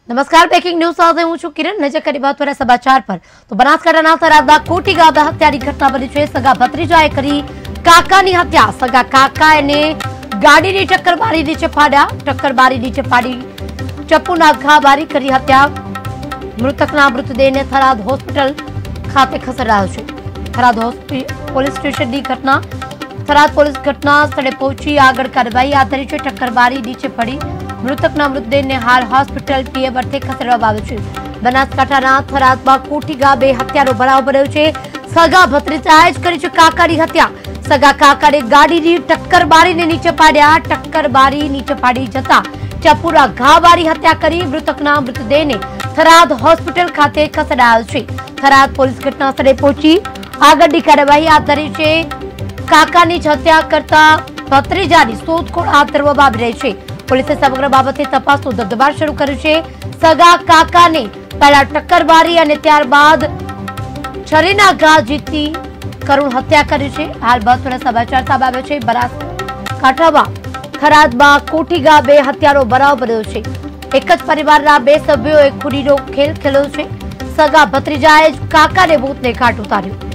नमस्कार, breaking news साथ हूँ छू किरण। नजर करी महत्वना समाचार पर तो बनासकांठाना थरादना कोटी गामना हत्यानी घटना बनी है। सगा भत्रीजाए करी काकानी हत्या। सगा काकाए गाड़ीनी टक्कर मारी नीचे फाड्या। टक्कर मारी नीचे फाड़ी चप्पूना घा मारी करी हत्या। मृतकना मृतदेहने थराद होस्पिटल खाते खसेडायो छे। थराद पोलीस स्टेशननी घटना। थराद पोलीस घटना स्थळे पहुंची आगळ कार्यवाही हाथ धरी छे। टक्कर मारी नीचे पड़ी मृतकना मृतदेहने हाल होस्पिटल पीएम अर्थे खसेडवामां આવ્યો છે। બનાસકાંઠાના થરાદમાં કોઠી ગામે હત્યાનો બનાવ બન્યો છે। સગા ભત્રીજાએ જ કરી છે કાકાની હત્યા। સગા કાકાને ગાડીની ટક્કર મારીને નીચે પાડ્યા। ટક્કર મારી નીચે પાડી જતા ચપ્પુના ઘા મારી હત્યા કરી મૃતકના મૃતદેહને થરાદ હોસ્પિટલ ખાતે ખસેડાયો છે। થરાદ પોલીસ ઘટના સ્થળે પહોંચી આગળની કાર્યવાહી હાથ ધરી છે। કાકાની જ હત્યા કરતા ભત્રીજાની શોધખોળ હાથ ધરવામાં આવી રહી છે। पुलिस समग्र बाबते तपासनो धबधबाट शुरू कर्यो छे। सगा काकाने पहला टक्कर मारी अने त्यारबाद छरीना घा जीती करुण हत्या करी छे। हाल महत्वना समाचार सामे आव्या छे। बनासकांठामां थरादमां कोठी गामे हत्यानो बनाव बन्यो छे। एक ज परिवाરના બે સભ્યોએ ખૂનીનો ખેલ ખેલ્યો છે। સગા ભત્રીજાએ જ કાકાને મોતને ઘાટ ઉતાર્યો।